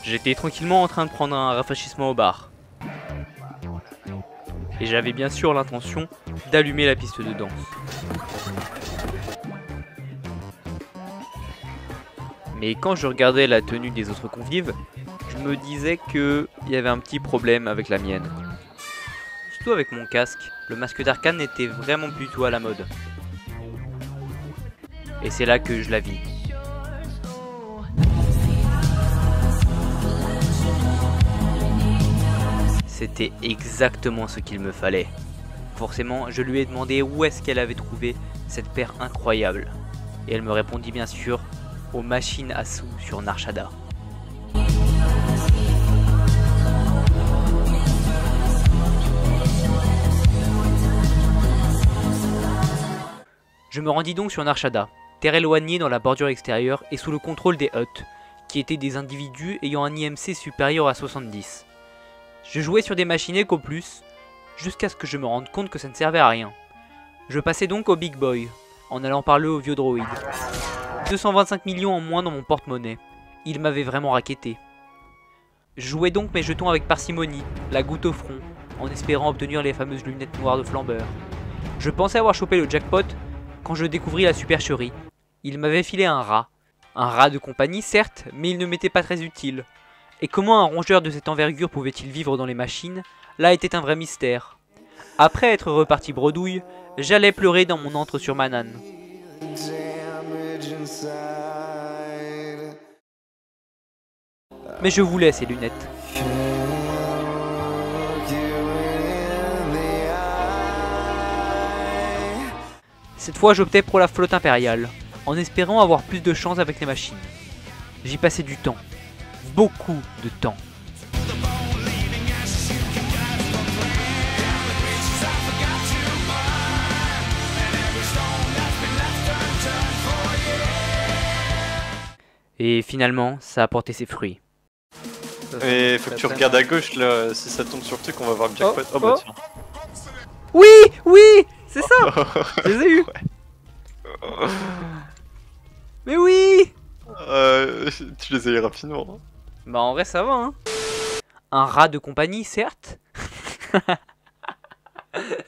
J'étais tranquillement en train de prendre un rafraîchissement au bar. Et j'avais bien sûr l'intention d'allumer la piste de danse. Mais quand je regardais la tenue des autres convives, je me disais qu'il y avait un petit problème avec la mienne. Surtout avec mon casque, le masque d'Arcane n'était vraiment plus du tout à la mode. Et c'est là que je la vis. C'était exactement ce qu'il me fallait. Forcément, je lui ai demandé où est-ce qu'elle avait trouvé cette paire incroyable. Et elle me répondit bien sûr aux machines à sous sur Narshada. Je me rendis donc sur Narshada, terre éloignée dans la bordure extérieure et sous le contrôle des Hutt, qui étaient des individus ayant un IMC supérieur à 70. Je jouais sur des machines Echo+, jusqu'à ce que je me rende compte que ça ne servait à rien. Je passais donc au Big Boy, en allant parler au vieux droïde. 225 millions en moins dans mon porte-monnaie. Il m'avait vraiment racketté. Je jouais donc mes jetons avec parcimonie, la goutte au front, en espérant obtenir les fameuses lunettes noires de flambeur. Je pensais avoir chopé le jackpot quand je découvris la supercherie. Il m'avait filé un rat. Un rat de compagnie certes, mais il ne m'était pas très utile. Et comment un rongeur de cette envergure pouvait-il vivre dans les machines? Là était un vrai mystère. Après être reparti bredouille, j'allais pleurer dans mon antre sur Manaan. Mais je voulais ces lunettes. Cette fois j'optais pour la flotte impériale, en espérant avoir plus de chance avec les machines. J'y passais du temps. Beaucoup de temps. Et finalement, ça a porté ses fruits. Et faut que tu regardes à gauche là, si ça tombe sur le truc, on va voir le jackpot. Oh, bah tiens. Oui, oui, c'est ça. Je les ai eu. Ouais. Mais oui. Tu les as eu rapidement. Bah en vrai ça va hein. Un rat de compagnie certes.